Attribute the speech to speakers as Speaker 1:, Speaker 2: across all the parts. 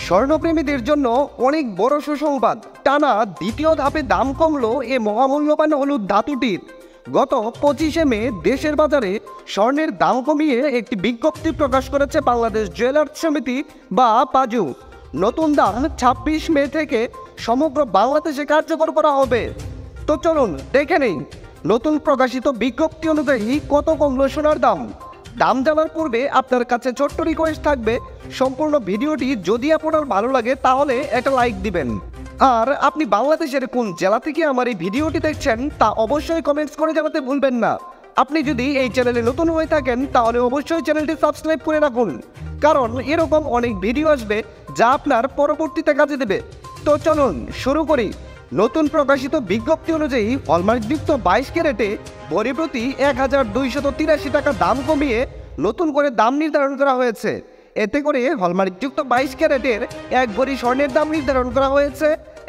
Speaker 1: স্বর্ণপ্রেমীদের জন্য অনেক বড় সুসংবাদ। টানা দ্বিতীয় ধাপে দাম কমলো এ মহামূল্যবান হলুদ ধাতুটির। গত 25শে মে দেশের বাজারে স্বর্ণের দাম কমিয়ে একটি বিজ্ঞপ্তি প্রকাশ করেছে বাংলাদেশ জুয়েলার্স সমিতি বা বাজু। নতুন দাম 26 মে থেকে সমগ্র বাংলাদেশে কার্যকর করা হবে। তো চলুন দেখে নেই নতুন প্রকাশিত বিজ্ঞপ্তি অনুযায়ী কত কমলো সোনার দাম। দাম জানার পূর্বে আপনার কাছে ছোট্ট রিকোয়েস্ট থাকবে, সম্পূর্ণ ভিডিওটি যদি আপনার ভালো লাগে তাহলে একটা লাইক দিবেন। আর আপনি বাংলাদেশের কোন জেলা থেকে আমার এই ভিডিওটি দেখছেন তা অবশ্যই কমেন্টস করে জানাতে ভুলবেন না। আপনি যদি এই চ্যানেলে নতুন হয়ে থাকেন তাহলে অবশ্যই চ্যানেলটি সাবস্ক্রাইব করে রাখুন, কারণ এরকম অনেক ভিডিও আসবে যা আপনার পরবর্তীতে কাজে দেবে। তো চলুন শুরু করি। নতুন প্রকাশিত বিজ্ঞপ্তি অনুযায়ী হলমার্কযুক্ত 22 ক্যারেটে ভরি প্রতি 1283 টাকা দাম কমিয়ে নতুন করে দাম নির্ধারণ করা হয়েছে। এতে করে হলমার্কযুক্ত 22 ক্যারেটের এক ভরি স্বর্ণের দাম নির্ধারণ করা হয়েছে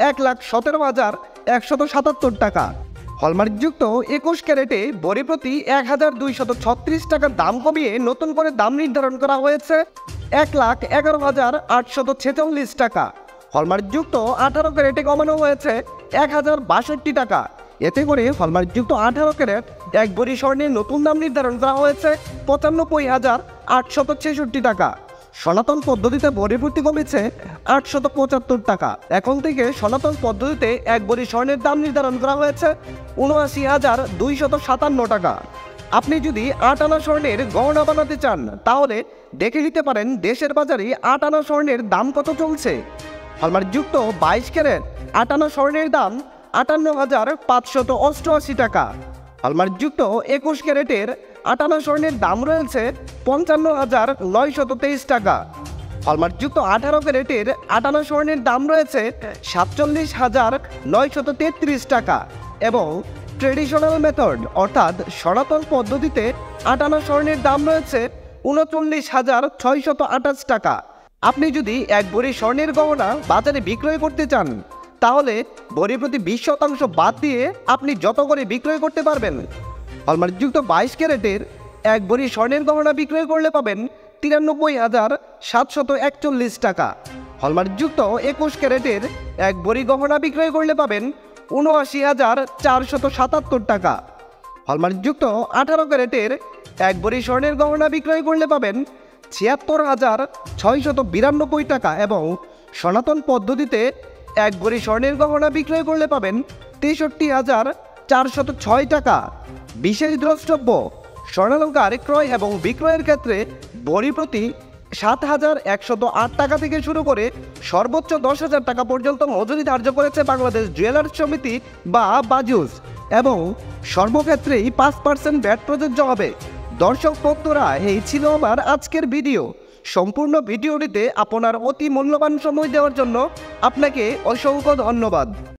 Speaker 1: 1,17,177 টাকা। হলমার্কযুক্ত 21 ক্যারেটে ভরি প্রতি 1236 টাকা দাম কমিয়ে নতুন করে দাম নির্ধারণ করা হয়েছে 1,11,846 টাকা। হলমার্কযুক্ত 18 ক্যারেটে কমানো হয়েছে 1062 টাকা। এতে করে হলমার্কযুক্ত 18 ক্যারেট এক ভরি স্বর্ণের নতুন দাম নির্ধারণ করা হয়েছে 95,866 টাকা। সনাতন পদ্ধতিতে ভরি প্রতি কমেছে 875 টাকা। এখন থেকে সনাতন পদ্ধতিতে এক ভরি স্বর্ণের দাম নির্ধারণ করা হয়েছে 79,257 টাকা। আপনি যদি 8 আনা স্বর্ণের গহনা বানাতে চান তাহলে দেখে নিতে পারেন দেশের বাজারে 8 আনা স্বর্ণের দাম কত চলছে। হলমার্কযুক্ত 22 ক্যারেট 8 আনা স্বর্ণের দাম 58,588 টাকা। হলমার্কযুক্ত 21 ক্যারেটের 8 আনা স্বর্ণের দাম রয়েছে 55,923 টাকা। হলমার্কযুক্ত 18 ক্যারেটের 8 আনা স্বর্ণের দাম রয়েছে 47,933 টাকা এবং ট্রেডিশনাল মেথড অর্থাৎ সনাতন পদ্ধতিতে 8 আনা স্বর্ণের দাম রয়েছে 39,628 টাকা। আপনি যদি এক ভরি স্বর্ণের গহনা বাজারে বিক্রয় করতে চান তাহলে ভরি প্রতি 20% বাদ দিয়ে আপনি যত করে বিক্রয় করতে পারবেন। হলমার্কযুক্ত 22 ক্যারেটের এক ভরি স্বর্ণের গহনা বিক্রয় করলে পাবেন 93,741 টাকা। হলমার্কযুক্ত 21 ক্যারেটের এক ভরি গহনা বিক্রয় করলে পাবেন 79,477 টাকা। হলমার্কযুক্ত 18 ক্যারেটের এক ভরি স্বর্ণের গহনা বিক্রয় করলে পাবেন 76,692 টাকা এবং সনাতন পদ্ধতিতে এক ভরি স্বর্ণের গহনা বিক্রয় করলে পাবেন 63,406 টাকা। বিশেষ দ্রষ্টব্য, স্বর্ণালংকার ক্রয় এবং বিক্রয়ের ক্ষেত্রে ভরি প্রতি 7,108 টাকা থেকে শুরু করে সর্বোচ্চ 10,000 টাকা পর্যন্ত মজুরি ধার্য করেছে বাংলাদেশ জুয়েলার্স সমিতি বা বাজুস এবং সর্বক্ষেত্রেই 5% ভ্যাট প্রযোজ্য হবে। দর্শক বন্ধুরা, এই ছিল আমার আজকের ভিডিও। সম্পূর্ণ ভিডিওটিতে আপনার অতি মূল্যবান সময় দেওয়ার জন্য আপনাকে অসংখ্য ধন্যবাদ।